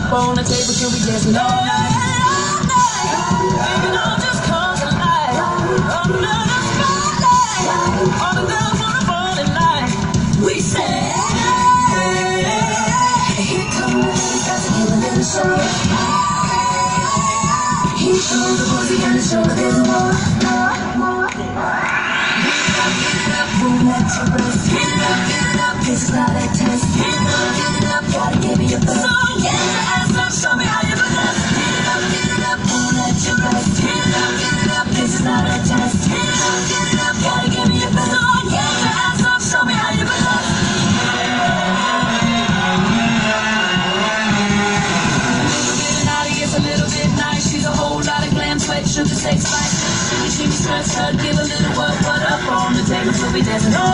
up on the table till we dancing all night. Baby, don't just come to life. Under the spotlight, all the girls wanna fall in line. We say, here come the ladies, got to give a little show. Here comes the boys, we gotta show that there's more. Boom at your breast. Get it up, this is not a test. Get it up, gotta give me your best. So get your ass up, show me how you finesse. Get it up, boom at your breast. Get it up, this is not a test. Get it up, gotta give me your best. So get your ass up, show me how you finesse. Getting out, it gets a little bit nice. She's a whole lot of glam, sweat, sugar, sex, spice. She stress her, give a little what up on the table till we dancing. Oh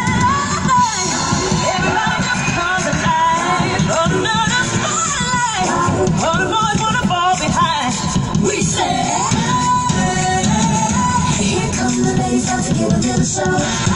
yeah, everybody just comes alive under the spotlight. All the boys wanna fall behind. We say, here come the ladies, got to give a little show.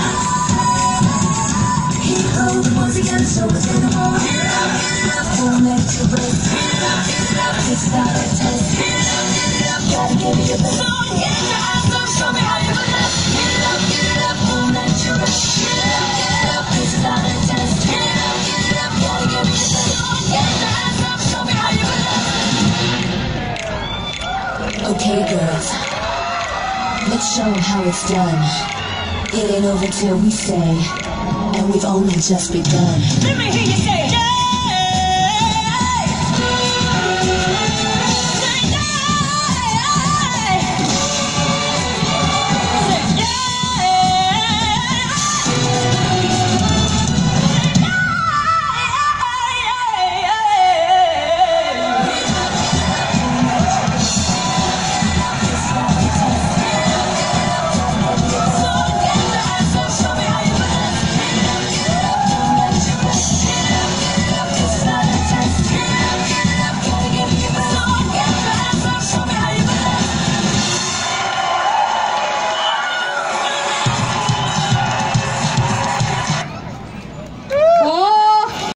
Here go the boys, we gotta show a little more. Get it up, don't let you break. Get it up, it's not a test. Get it up, gotta give me your best. So get your ass up, show me how you finesse. Get it up, don't let you break. Get it up, it's not a test. Get it up, gotta give me your best. So get your ass up, show me how you finesse. Okay, girls, let's show them how it's done. It ain't over till we say, and we've only just begun. Let me hear you say, yeah.